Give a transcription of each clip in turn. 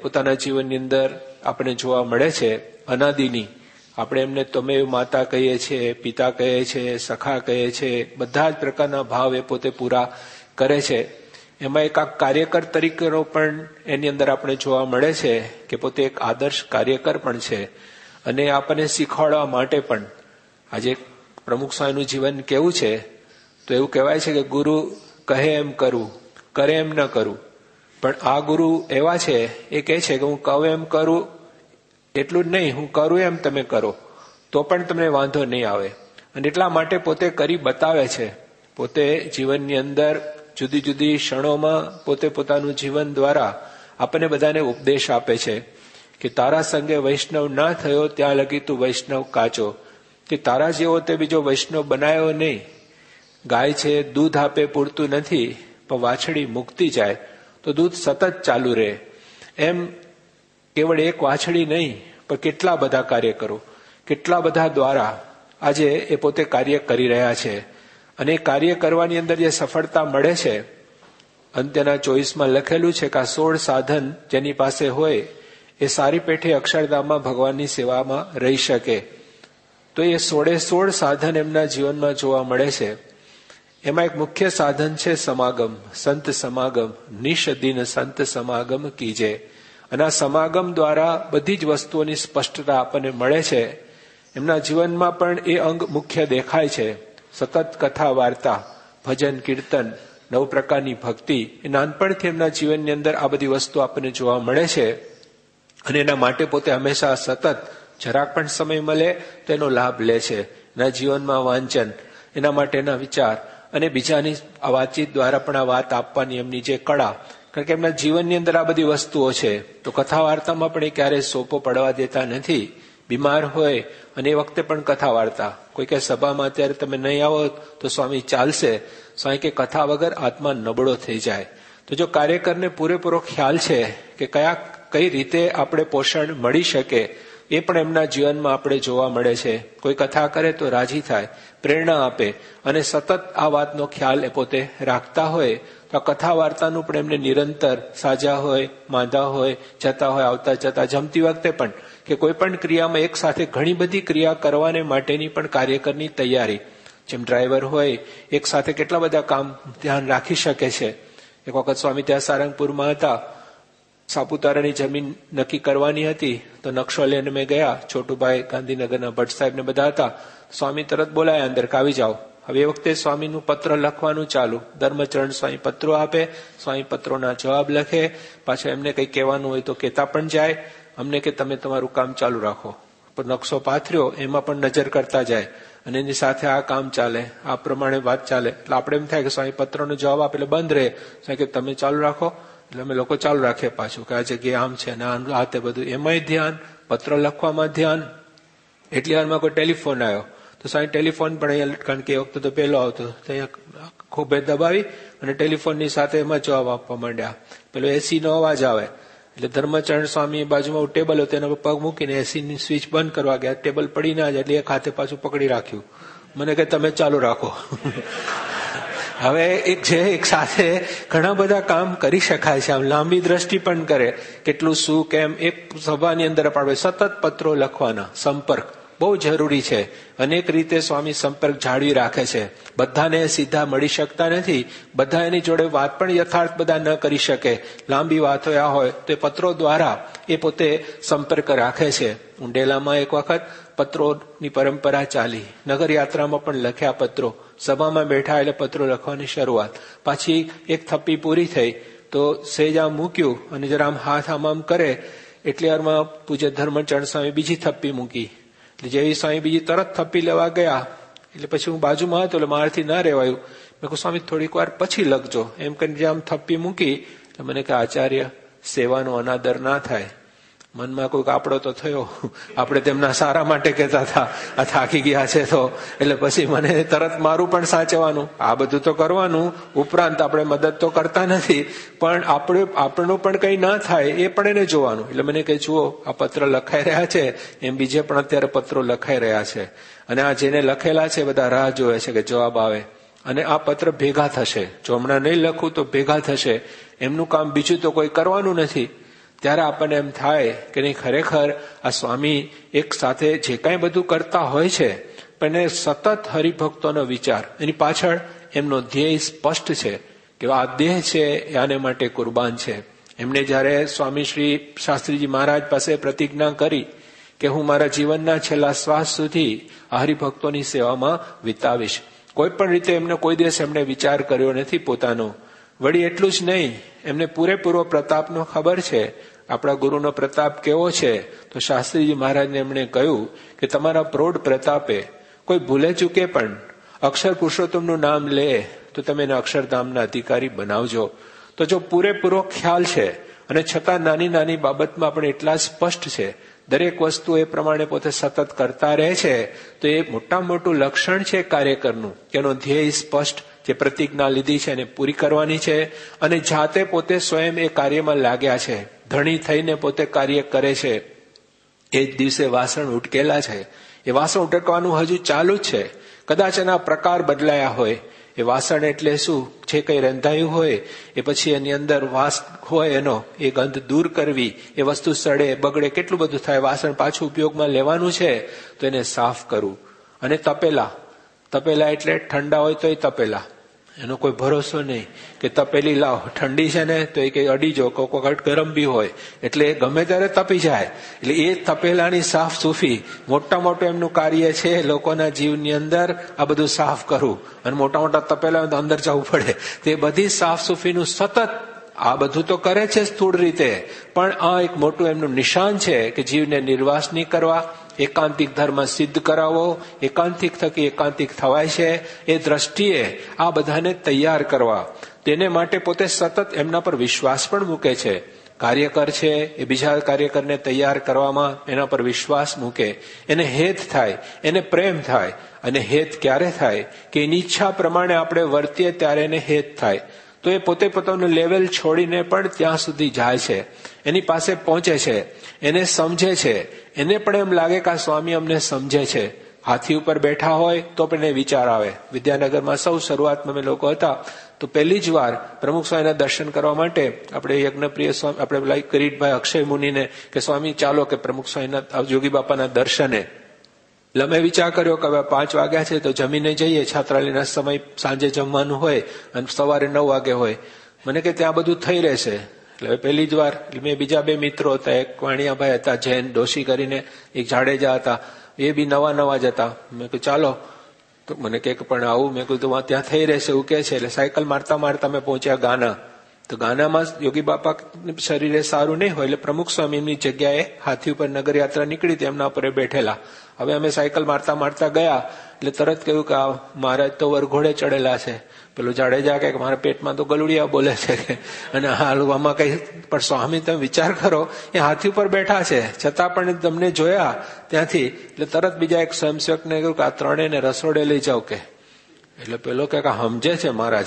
પોતાના જીવનની અંદર આપણે જોવા મળે છે અનાદિની. આપણે એમને તમે માતા કહીએ છીએ, પિતા કહીએ છીએ, સખા કહીએ છીએ, બધા જ પ્રકારના ભાવ એ પોતે પૂરા કરે છે. એમાં એક કાર્યકર તરીકેનો પણ એની અંદર આપણે જોવા મળે છે કે પોતે એક આદર્શ કાર્યકર પણ છે. અને આપણને શીખવાડવા માટે પણ આજે પ્રમુખ સ્વામીનું જીવન કેવું છે તો એવું કહેવાય છે કે ગુરુ કહે એમ કરવું, કરે એમ ન કરવું. પણ આ ગુરુ એવા છે, એ કહે છે કે હું કહું એમ કરું એટલું જ નહીં, હું કરું એમ તમે કરો તો પણ તમને વાંધો નહીં આવે. અને એટલા માટે પોતે કરી બતાવે છે. પોતે જીવનની અંદર જુદી જુદી ક્ષણોમાં પોતે પોતાનું જીવન દ્વારા આપણને બધાને ઉપદેશ આપે છે કે તારા સંગે વૈષ્ણવ ના થયો ત્યાં લગી તું વૈષ્ણવ કાચો. કે તારા જેવો તે બીજો વૈષ્ણવ બનાવ્યો નહીં. ગાય છે દૂધ આપે પૂરતું નથી, પણ વાછડી મૂકતી જાય તો દૂધ સતત ચાલુ રહે. એમ કેવળ એક વાછડી નહીં પણ કેટલા બધા કાર્ય કરો, કેટલા બધા દ્વારા આજે એ પોતે કાર્ય કરી રહ્યા છે. અને કાર્ય કરવાની અંદર જે સફળતા મળે છે, અંત્યના 24માં લખેલું છે કે આ 16 સાધન જેની પાસે હોય એ સારી પેઠે અક્ષરધામમાં ભગવાનની સેવામાં રહી શકે. તો એ 16 સાધન એમના જીવનમાં જોવા મળે છે. એમાં એક મુખ્ય સાધન છે સમાગમ, સંત સમાગમ. નિષદિન સંત સમાગમ કીજે. અને આ સમાગમ દ્વારા બધી જ વસ્તુઓની સ્પષ્ટતા આપણને મળે છે. એમના જીવનમાં પણ એ અંગ મુખ્ય દેખાય છે. સતત કથા વાર્તા, ભજન કીર્તન, 9 પ્રકારની ભક્તિ, એ નાનપણથી એમના જીવનની અંદર આ બધી વસ્તુ આપણને જોવા મળે છે. અને એના માટે પોતે હંમેશા સતત જરાક પણ સમય મળે તો એનો લાભ લે છે. એના જીવનમાં વાંચન, એના માટેના વિચાર અને બીજાની આ વાતચીત દ્વારા પણ આ વાત આપવાની એમની જે કળા, કારણ કે એમના જીવનની અંદર આ બધી વસ્તુઓ છે. તો કથા વાર્તામાં પણ એ ક્યારેય સોપો પડવા દેતા નથી. બીમાર હોય અને એ વખતે પણ કથા વાર્તા. કોઈ કે સભામાં અત્યારે તમે નહીં આવો તો સ્વામી ચાલશે. સ્વામી કે કથા વગર આત્મા નબળો થઈ જાય. તો જો કાર્યકરને પૂરેપૂરો ખ્યાલ છે કે કઈ રીતે આપણે પોષણ મળી શકે, એ પણ એમના જીવનમાં આપણે જોવા મળે છે. કોઈ કથા કરે તો રાજી થાય, પ્રેરણા આપે અને સતત આ વાતનો ખ્યાલ એ પોતે રાખતા હોય તો આ કથા વાર્તાનું પણ એમને નિરંતર સાજા હોય, માંદા હોય, જતા હોય, આવતા જતા, જમતી વખતે પણ કે કોઈ પણ ક્રિયામાં એક સાથે ઘણી બધી ક્રિયા કરવાને માટેની પણ કાર્યકરની તૈયારી. જેમ ડ્રાઈવર હોય એક સાથે કેટલા બધા કામ ધ્યાન રાખી શકે છે. એક વખત સ્વામી ત્યાં સારંગપુરમાં હતા, સાપુતારાની જમીન નક્કી કરવાની હતી તો નકશો લઈને મેં ગયા. છોટુભાઈ ગાંધીનગરના ભટ્ટ સાહેબ ને બધા હતા. સ્વામી તરત બોલાયા અંદર કે આવી જાઓ. હવે એ વખતે સ્વામીનું પત્ર લખવાનું ચાલુ. ધર્મચરણ સ્વામી પત્રો આપે, સ્વામી પત્રોના જવાબ લખે, પાછા એમને કંઈ કહેવાનું હોય તો કહેતા પણ જાય. અમને કે તમે તમારું કામ ચાલુ રાખો. પણ નકશો પાથર્યો એમાં પણ નજર કરતા જાય અને એની સાથે આ કામ ચાલે, આ પ્રમાણે વાત ચાલે. એટલે આપણે એમ થાય કે સ્વામી પત્રનો જવાબ આપે એટલે બંધ રહે. સ્વામી કે તમે ચાલુ રાખો. એટલે અમે લોકો ચાલુ રાખીએ પાછું કે આ જગ્યાએ આમ છે ને આ તે બધું. એમાંય ધ્યાન, પત્ર લખવામાં ધ્યાન. એટલી વારમાં કોઈ ટેલિફોન આવ્યો તો સ્વામી ટેલિફોન પણ અહીંયા, કારણ કે એ વખતે તો પહેલો આવતો, અહીંયા ખોબે દબાવી અને ટેલિફોનની સાથે એમાં જવાબ આપવા માંડ્યા. પેલો એસી નો અવાજ આવે એટલે ધર્મચરણ સ્વામી બાજુમાં ટેબલ હતું એના પર પગ મૂકીને એસીની સ્વિચ બંધ કરવા ગયા. ટેબલ પડી ના જાય એટલે એક હાથે પાછું પકડી રાખ્યું. મને કે તમે ચાલુ રાખો. હવે એક છે એક સાથે ઘણા બધા કામ કરી શકાય છે. આમ લાંબી દ્રષ્ટિ પણ કરે કેટલું શું કેમ. એક સભાની અંદર આપણે સતત પત્રો લખવાના, સંપર્ક બહુ જરૂરી છે. અનેક રીતે સ્વામી સંપર્ક જાળવી રાખે છે. બધાને સીધા મળી શકતા નથી, બધા એની જોડે વાત પણ યથાર્થ બધા ન કરી શકે. લાંબી વાત હોય હોય તો એ પત્રો દ્વારા એ પોતે સંપર્ક રાખે છે. ઉંડેલામાં એક વખત પત્રોની પરંપરા ચાલી. નગર યાત્રામાં પણ લખ્યા પત્રો. સભામાં બેઠા એટલે પત્રો લખવાની શરૂઆત. પાછી એક થપ્પી પૂરી થઈ તો સેજ આમ મૂક્યું અને જરા આમ હાથ આમ કરે એટલે વારમાં પૂજ્ય ધર્મચરણ સ્વામી બીજી થપ્પી મૂકી. એટલે જેવી સ્વામી બીજી તરત થપ્પી લેવા ગયા એટલે પછી હું બાજુમાં હતો એટલે મારાથી ના રહેવાયું. મેં કહું સ્વામી થોડીક વાર પછી લખજો એમ કરીને જે આમ થપ્પી મૂકી એટલે મને કે આચાર્ય સેવાનો અનાદર ના થાય. મનમાં કોઈક આપણો તો થયો, આપણે તેમના સારા માટે કહેતા હતા, આ થાકી ગયા છે તો એટલે પછી મને તરત મારું પણ સાચવવાનું, આ બધું તો કરવાનું, ઉપરાંત આપણે મદદ તો કરતા નથી પણ આપણનું પણ કંઈ ના થાય એ પણ એને જોવાનું. એટલે મને કહે જુઓ આ પત્ર લખાઈ રહ્યા છે એમ બીજે પણ અત્યારે પત્રો લખાઈ રહ્યા છે અને આ જેને લખેલા છે બધા રાહ જોવે છે કે જવાબ આવે. અને આ પત્ર ભેગા થશે, જો હમણાં નહીં લખું તો ભેગા થશે. એમનું કામ બીજું તો કોઈ કરવાનું નથી. ત્યારે આપણને એમ થાય કે નહીં, ખરેખર આ સ્વામી એક સાથે જે કાંઈ બધું કરતા હોય છે પણ એ સતત હરિભક્તોનો વિચાર, એની પાછળ એમનો ધ્યેય સ્પષ્ટ છે કે આ દેહ છે એ આને માટે કુરબાન છે. એમને જયારે સ્વામી શ્રી શાસ્ત્રીજી મહારાજ પાસે પ્રતિજ્ઞા કરી કે હું મારા જીવનના છેલ્લા શ્વાસ સુધી આ હરિભક્તોની સેવામાં વિતાવીશ, કોઈ પણ રીતે એમને કોઈ દિવસ એમણે વિચાર કર્યો નથી પોતાનો. વળી એટલું જ નહીં, એમને પૂરેપૂરો પ્રતાપનો ખબર છે. આપણા ગુરુનો પ્રતાપ કેવો છે તો શાસ્ત્રીજી મહારાજને એમણે કહ્યું કે તમારા પ્રૌઢ પ્રતાપે કોઈ ભૂલે ચૂકે પણ અક્ષર પુરુષોત્તમનું નામ લે તો તમે એને અક્ષરધામના અધિકારી બનાવજો. તો જો પૂરેપૂરો ખ્યાલ છે અને છતાં નાની નાની બાબતમાં પણ એટલા સ્પષ્ટ છે, દરેક વસ્તુ એ પ્રમાણે પોતે સતત કરતા રહે છે, તો એ મોટામાં મોટું લક્ષણ છે કાર્યકરનું કે એનો ધ્યેય સ્પષ્ટ, જે પ્રતિજ્ઞા લીધી છે એને પૂરી કરવાની છે અને જાતે પોતે સ્વયં એ કાર્યમાં લાગ્યા છે. ધણી થઈને પોતે કાર્ય કરે છે. એ જ દિવસે વાસણ ઉટકેલા છે, એ વાસણ ઉટકવાનું હજુ ચાલુ જ છે. કદાચ એના પ્રકાર બદલાયા હોય. એ વાસણ એટલે શું છે, કઈ રંધાયું હોય એ પછી એની અંદર વાસ હોય એનો એ ગંધ દૂર કરવી, એ વસ્તુ સડે બગડે કેટલું બધું થાય, વાસણ પાછું ઉપયોગમાં લેવાનું છે તો એને સાફ કરવું. અને તપેલા એટલે ઠંડા હોય તો એ તપેલા, એનો કોઈ ભરોસો નહીં કે તપેલી લાવ ઠંડી છે ને તો એ કઈ અડીજો, કોક ગરમ બી હોય એટલે ગમે ત્યારે તપી જાય. એટલે એ તપેલાની સાફ સૂફી મોટા મોટું એમનું કાર્ય છે લોકોના જીવની અંદર આ બધું સાફ કરવું. અને મોટા મોટા તપેલા તો અંદર જવું પડે. તે બધી સાફ સૂફીનું સતત આ બધું તો કરે છે સ્થૂળ રીતે, પણ આ એક મોટું એમનું નિશાન છે કે જીવને નિર્વાસ નહીં કરવા, એકાંતિક ધર્મ સિદ્ધ કરાવો. એકાંતિક થકી એકાંતિક થવાય છે એ દ્રષ્ટિએ આ બધાને તૈયાર કરવા. તેને માટે પોતે સતત એમના પર વિશ્વાસ પણ મૂકે છે. કાર્યકર છે એ બીજા કાર્યકરને તૈયાર કરવામાં એના પર વિશ્વાસ મૂકે, એને હેત થાય, એને પ્રેમ થાય. અને હેત ક્યારે થાય કે એની ઈચ્છા પ્રમાણે આપણે વર્તીએ ત્યારે એને હેત થાય. તો એ પોતે પોતાનું લેવલ છોડીને પણ ત્યાં સુધી જાય છે, એની પાસે પહોંચે છે, એને સમજે છે. એને પણ એમ લાગે કે આ સ્વામી અમને સમજે છે. હાથી ઉપર બેઠા હોય તો પણ એ વિચાર આવે. વિદ્યાનગરમાં સૌ શરૂઆતમાં અમે લોકો હતા તો પહેલી જ વાર પ્રમુખ સ્વામીના દર્શન કરવા માટે આપણે યજ્ઞપ્રિય સ્વામી, આપણે કિરીટભાઈ અક્ષય મુનિને કે સ્વામી ચાલો કે પ્રમુખ સ્વામીના જોગી બાપાના દર્શને. એટલે અમે વિચાર કર્યો કે હવે 5 વાગ્યા છે તો જમીને જઈએ. છાત્રાલયના સમય સાંજે જમવાનું હોય અને સવારે 9 વાગે હોય. મને કે ત્યાં બધું થઈ રહેશે. એટલે પહેલી જ વાર મેં બીજા 2 મિત્રો હતા, એક વાણિયાભાઈ હતા જૈન ડોશી કરીને, એક જાડેજા હતા, એ બી નવા જ હતા. મેં કહ્યું ચાલો. તો મને કે પણ આવું, મેં કીધું ત્યાં થઈ રહેશે એવું કે છે. એટલે સાયકલ મારતા મારતા અમે પહોંચ્યા ગાના. તો ગાનામાં યોગી બાપા શરીરે સારું નહીં હોય એટલે પ્રમુખ સ્વામીની જગ્યાએ હાથી ઉપર નગરયાત્રા નીકળી હતી, એમના ઉપર બેઠેલા. હવે અમે સાયકલ મારતા મારતા ગયા એટલે તરત કહ્યું કે મહારાજ તો વરઘોડે ચડેલા છે. પેલું જાડેજા કે મારા પેટમાં તો ગલુડિયા બોલે છે કે, અને હાલવામાં કઈ. પણ સ્વામી તમે વિચાર કરો, એ હાથી ઉપર બેઠા છે છતાં પણ તમને જોયા ત્યાંથી. એટલે તરત બીજા એક સ્વયંસેવકને કહ્યું કે આ ત્રણેયને રસોડે લઈ જાવ કે. એટલે પેલો કે સમજે છે મહારાજ,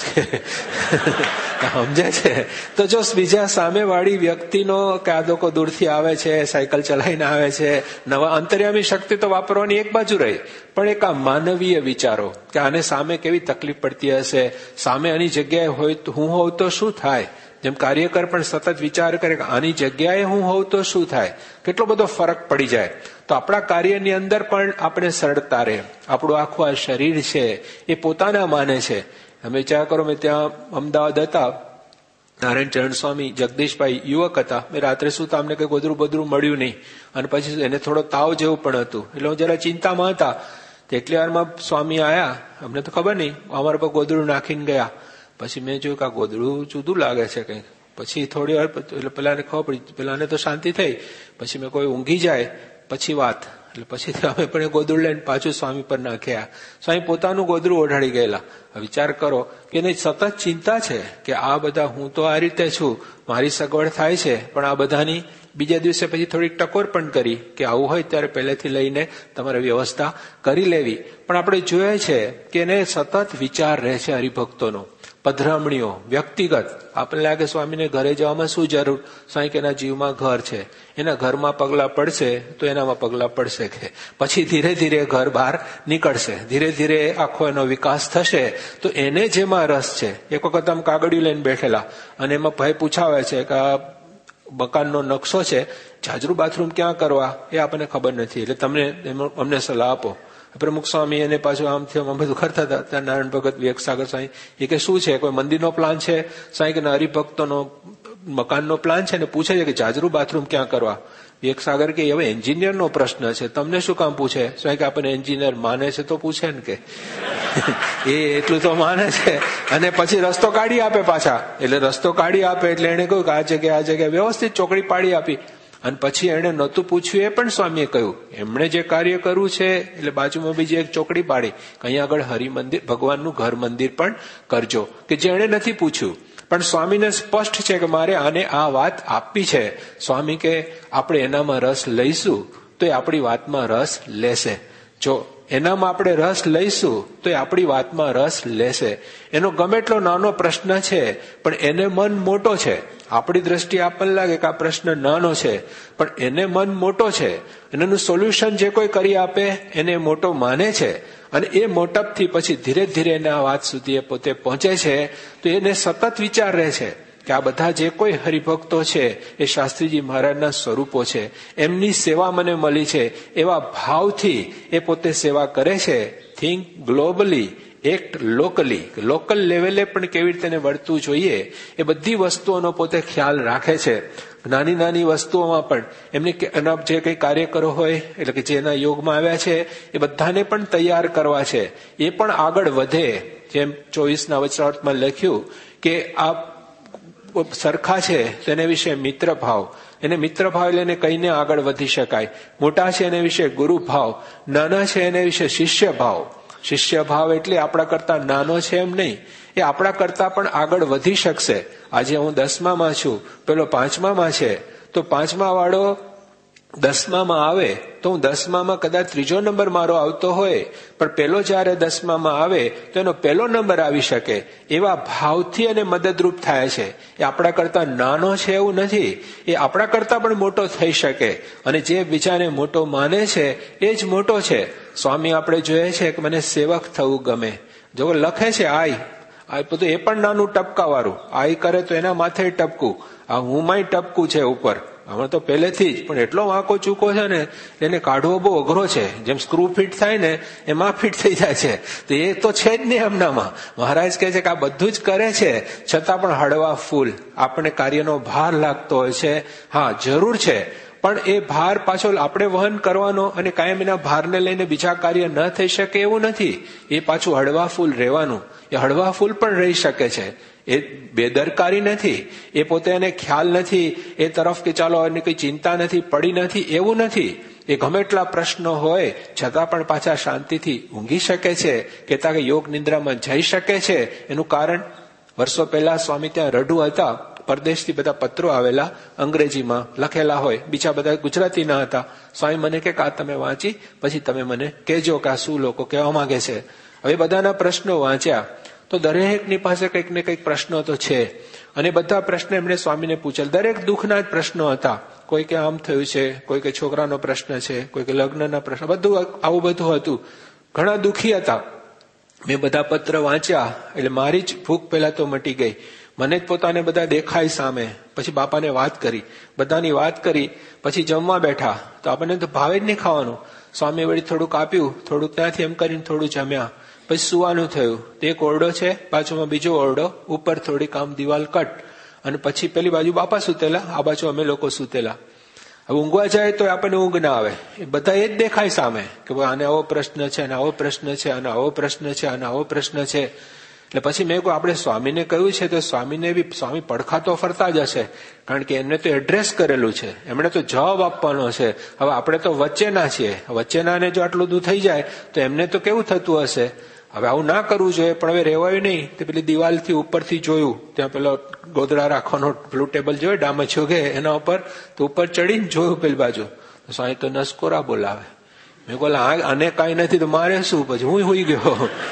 સમજે છે. તો જો બીજા સામેવાળી વ્યક્તિનો કે આ લોકો દૂરથી આવે છે, સાયકલ ચલાવીને આવે છે, નવા અંતર્યામી શક્તિ તો વાપરવાની એક બાજુ રહી, પણ એક આ માનવીય વિચારો કે આને સામે કેવી તકલીફ પડતી હશે, સામે આની જગ્યાએ હોય તો હું હોઉં તો શું થાય. જેમ કાર્યકર પણ સતત વિચાર કરે કે આની જગ્યાએ હું હોઉં તો શું થાય, કેટલો બધો ફરક પડી જાય. તો આપણા કાર્યની અંદર પણ આપણે સરળતા રહે. આપણું આખું આ શરીર છે એ પોતાના માને છે. અમે વિચાર કરો, મેં ત્યાં અમદાવાદ હતા, નારાયણ ચરણ સ્વામી જગદીશભાઈ યુવક હતા. મેં રાત્રે સુતા, અમને કઈ ગોદરું બધરું મળ્યું નહીં, અને પછી એને થોડો તાવ જેવું પણ હતું. એટલે હું જરા ચિંતામાં હતા. એટલી વારમાં સ્વામી આયા, અમને તો ખબર નહીં, અમારા પર ગોદરું નાખીને ગયા. પછી મેં જોયું કે આ ગોદડું જુદું લાગે છે કંઈક. પછી થોડી વાર એટલે પેલાને ખબર પડી, પેલાને તો શાંતિ થઈ. પછી મેં કોઈ ઊંઘી જાય પછી વાત. એટલે પછી અમે પણ એ ગોદડું લઈને પાછું સ્વામી પર નાખ્યા. સ્વામી પોતાનું ગોદડું ઓઢાડી ગયેલા. વિચાર કરો કે એને સતત ચિંતા છે કે આ બધા, હું તો આ રીતે છું, મારી સગવડ થાય છે, પણ આ બધાની. બીજા દિવસે પછી થોડીક ટકોર પણ કરી કે આવું હોય ત્યારે પહેલેથી લઈને તમારે વ્યવસ્થા કરી લેવી. પણ આપણે જોઈએ છે કે એને સતત વિચાર રહે છે હરિભક્તોનો, પધરામણીઓ, વ્યક્તિગત. આપણને લાગે સ્વામીને ઘરે જવામાં શું જરૂર, સ્વામી કે એના જીવમાં ઘર છે, એના ઘરમાં પગલા પડશે તો એનામાં પગલા પડશે કે પછી ધીરે ધીરે ઘર બહાર નીકળશે, ધીરે ધીરે આખો એનો વિકાસ થશે. તો એને જેમાં રસ છે. એક વખત આમ કાગળિયું લઈને બેઠેલા અને એમાં ભાઈ પૂછાવે છે કે મકાનનો નકશો છે, જાજરૂ બાથરૂમ ક્યાં કરવા એ આપણને ખબર નથી, એટલે તમને અમને સલાહ આપો. પ્રમુખ સ્વામી એને પાછું આમથી આમ બધું કરતા હતા. ત્યાં નારાયણ ભગત, વિવેકસાગર સાંઈ એ કે શું છે, કોઈ મંદિરનો પ્લાન છે સાંઈ કે હરિભક્તોનો મકાનનો પ્લાન છે, ને પૂછે છે કે જાજરૂ બાથરૂમ ક્યાં કરવા. વિવેકસાગર કે હવે એન્જિનિયરનો પ્રશ્ન છે, તમને શું કામ પૂછે? સાંઈ કે આપણને એન્જિનિયર માને છે તો પૂછે ને કે એ એટલું તો માને છે. અને પછી રસ્તો કાઢી આપે પાછા, એટલે રસ્તો કાઢી આપે એટલે એને કહ્યું કે આ જગ્યાએ વ્યવસ્થિત ચોકડી પાડી આપી. અને પછી એને નહોતું પૂછ્યું એ પણ સ્વામીએ કહ્યું, એમણે જે કાર્ય કરવું છે એટલે બાજુમાં બીજી એક ચોકડી પાડી, અહીંયા આગળ હરિમંદિર ભગવાનનું ઘર મંદિર પણ કરજો, કે જે એને નથી પૂછ્યું. પણ સ્વામીને સ્પષ્ટ છે કે મારે આને આ વાત આપવી છે. સ્વામી કે આપણે એનામાં રસ લઈશું તો એ આપણી વાતમાં રસ લેશે. જો એનામાં આપણે રસ લઈશું તો એ આપણી વાતમાં રસ લેશે. એનો ગમે એટલો નાનો પ્રશ્ન છે પણ એને મન મોટો છે. આપણી દ્રષ્ટિએ આપણને લાગે કે આ પ્રશ્ન નાનો છે, પણ એને મન મોટો છે. એનું સોલ્યુશન જે કોઈ કરી આપે એને મોટો માને છે, અને એ મોટપથી પછી ધીરે ધીરે એને આ વાત સુધી એ પોતે પહોંચે છે. તો એને સતત વિચાર રહે છે કે આ બધા જે કોઈ હરિભક્તો છે એ શાસ્ત્રીજી મહારાજના સ્વરૂપો છે, એમની સેવા મને મળી છે, એવા ભાવથી એ પોતે સેવા કરે છે. Think globally, act locally, local લેવલે પણ કેવી રીતે એને વર્તવું જોઈએ એ બધી વસ્તુઓનો પોતે ખ્યાલ રાખે છે. નાની નાની વસ્તુઓમાં પણ એમને એના જે કંઈ કાર્યકરો હોય, એટલે કે જે એના યોગમાં આવ્યા છે એ બધાને પણ તૈયાર કરવા છે, એ પણ આગળ વધે. જેમ 24ના વચનામૃતમાં લખ્યું કે આ સરખા છે તો એને વિશે મિત્ર ભાવ, એને મિત્ર ભાવ એટલે એને કહીને આગળ વધી શકાય. મોટા છે એને વિશે ગુરુ ભાવ, નાના છે એને વિશે શિષ્ય ભાવ. શિષ્ય ભાવ એટલે આપણા કરતા નાનો છે એમ નહીં, એ આપણા કરતા પણ આગળ વધી શકશે. આજે હું 10મામાં છું, પેલો 5મામાં છે, તો 5મા વાળો 10મામાં આવે તો હું 10મામાં કદાચ 3જો નંબર મારો આવતો હોય, પણ પેલો જયારે 10મામાં આવે તો એનો પહેલો નંબર આવી શકે. એવા ભાવથી એને મદદરૂપ થાય છે. એ આપણા કરતા નાનો છે એવું નથી, એ આપણા કરતા પણ મોટો થઈ શકે. અને જે બીજાને મોટો માને છે એ જ મોટો છે. સ્વામી આપણે જોઈએ છે કે મને સેવક થવું ગમે. જો લખે છે આઈ બધું એ પણ નાનું ટપકા વાળું, આઈ કરે તો એના માથે ટપકું, આ હું માં ટપકું છે ઉપર. આમાં તો પહેલેથી જ પણ એટલો વાંકો ચૂકો છે ને એને કાઢવો બહુ અઘરો છે. જેમ સ્ક્રૂ ફિટ થાય ને એમાં ફિટ થઈ જાય છે, તો એ તો છે જ નહીં એમનામાં. મહારાજ કહે છે કે આ બધું જ કરે છે છતાં પણ હળવા ફૂલ. આપણે કાર્યનો ભાર લાગતો હોય છે, હા જરૂર છે, પણ એ ભાર પાછો આપણે વહન કરવાનો અને કાયમ એના ભારને લઈને બીજા કાર્ય ન થઈ શકે એવું નથી. એ પાછું હળવા ફૂલ રહેવાનું. એ હળવા ફૂલ પણ રહી શકે છે. એ બેદરકારી નથી, એ પોતે એને ખ્યાલ નથી એ તરફ કે ચાલો એની કઈ ચિંતા નથી, પડી નથી એવું નથી. એ ગમે એટલા પ્રશ્નો હોય છતાં પણ પાછા શાંતિથી ઊંઘી શકે છે, કહેતા કે યોગ નિદ્રામાં જઈ શકે છે. એનું કારણ વર્ષો પહેલા સ્વામી ત્યાં રઢુ હતા, પરદેશથી બધા પત્રો આવેલા, અંગ્રેજીમાં લખેલા હોય, બીજા બધા ગુજરાતીના હતા. સ્વામી મને કે આ તમે વાંચી પછી તમે મને કહેજો કે આ શું લોકો કહેવા માંગે છે. હવે બધાના પ્રશ્નો વાંચ્યા તો દરેકની પાસે કંઈક ને કંઈક પ્રશ્નો તો છે, અને બધા પ્રશ્નો એમણે સ્વામીને પૂછેલ. દરેક દુઃખના જ પ્રશ્નો હતા. કોઈ કે આમ થયું છે, કોઈ કે છોકરાનો પ્રશ્ન છે, કોઈ કે લગ્નના પ્રશ્ન, બધું આવું બધું હતું. ઘણા દુઃખી હતા. મેં બધા પત્ર વાંચ્યા એટલે મારી જ ભૂખ પહેલા તો મટી ગઈ. મને જ પોતાને બધા દેખાય સામે. પછી બાપાને વાત કરી, બધાની વાત કરી, પછી જમવા બેઠા તો આપણને તો ભાવે જ નહીં ખાવાનું. સ્વામી વળી થોડુંક આપ્યું, થોડુંક ત્યાંથી એમ કરીને થોડું જમ્યા. પછી સુવાનું થયું. એક ઓરડો છે, બાજુમાં બીજો ઓરડો, ઉપર થોડીક આમ દિવાલ કટ, અને પછી પેલી બાજુ બાપા સુતેલા, આ બાજુ અમે લોકો સુતેલા. હવે ઊંઘવા જાય તો આપણને ઊંઘ ના આવે. એ બધા એ જ દેખાય સામે કે આને આવો પ્રશ્ન છે, આને આવો પ્રશ્ન છે, આને આવો પ્રશ્ન છે, આને આવો પ્રશ્ન છે. એટલે પછી મેં કહ્યું આપણે સ્વામીને કહ્યું છે તો સ્વામીને બી સ્વામી પડખાતો ફરતા જ હશે, કારણ કે એમને તો એડ્રેસ કરેલું છે, એમણે તો જવાબ આપવાનો છે. હવે આપણે તો વચ્ચેના છીએ, વચ્ચેનાને જો આટલું દૂર થઈ જાય તો એમને તો કેવું થતું હશે. હવે આવું ના કરવું જોઈએ, પણ હવે રહેવાયું નહીં. તે પેલી દિવાલથી ઉપરથી જોયું, ત્યાં પેલો ગોદડા રાખવાનો પેલું ટેબલ જોયું ડામચ્યો કે એના ઉપર, તો ઉપર ચડીને જોયું પેલી બાજુ, સ્વામી તો નસકોરા બોલાવે. મેં બોલા આને કઈ નથી તો મારે શું, પછી હું હુઈ ગયો.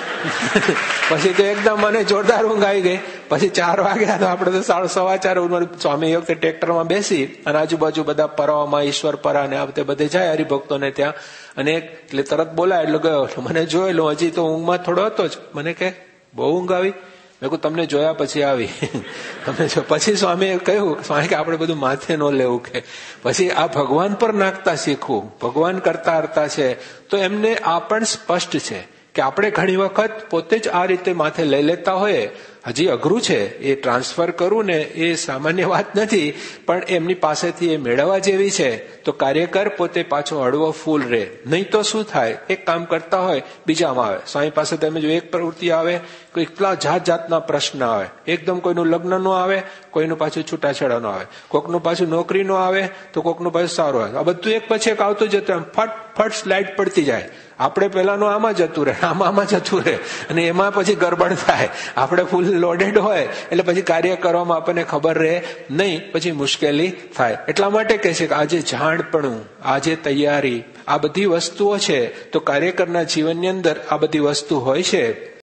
પછી તો એકદમ મને જોરદાર ઊંઘ આવી ગઈ. પછી 4 વાગ્યા તો આપણે તો 4:15 સ્વામી એ વખતે ટ્રેક્ટરમાં બેસી અને આજુબાજુ બધા પરામાં ઈશ્વર પરા ને આ વખતે બધે જાય હરિભક્તોને ત્યાં, અને એટલે તરત બોલાય એટલે ગયો. મને જોયેલો હજી તો ઊંઘમાં થોડો હતો જ. મને કે બહુ ઊંઘ આવી. મેં કહું તમને જોયા પછી આવી. તમે જો પછી સ્વામીએ કહ્યું, સ્વામી કે આપણે બધું માથે ન લેવું, કે પછી આ ભગવાન પર નાખતા શીખવું. ભગવાન કરતા હરતા છે. તો એમને આ પણ સ્પષ્ટ છે કે આપણે ઘણી વખત પોતે જ આ રીતે માથે લઈ લેતા હોઈએ. હજી અઘરું છે એ ટ્રાન્સફર કરવું ને, એ સામાન્ય વાત નથી, પણ એમની પાસેથી એ મેળવવા જેવી છે. તો કાર્યકર પોતે પાછો હળવો ફૂલ રહે. નહીં તો શું થાય, એક કામ કરતા હોય બીજામાં આવે. સ્વામી પાસે તમે જો એક પ્રવૃત્તિ આવે, કોઈ કેટલા જાત જાતના પ્રશ્ન આવે. એકદમ કોઈનું લગ્ન નો આવે, કોઈનું પાછું છૂટાછેડા નો આવે, કોકનું પાછું નોકરી નો આવે, તો કોકનું પાછું સારું આવે. આ બધું એક પછી એક આવતું જતું, ફટ ફટ સ્લાઇડ પડતી જાય. આપણે પેલાનું આમાં જતું રહે, આમાં જતું રહે, અને એમાં પછી ગરબડ થાય. આપણે ફૂલ લોડેડ હોય એટલે પછી કાર્ય કરવામાં આપણને ખબર રહે નહીં, પછી મુશ્કેલી થાય. એટલા માટે કહે છે કે આજે જાણપણું, આજે તૈયારી, આ બધી વસ્તુઓ છે. તો કાર્યકરના જીવનની અંદર આ બધી વસ્તુ હોય છે.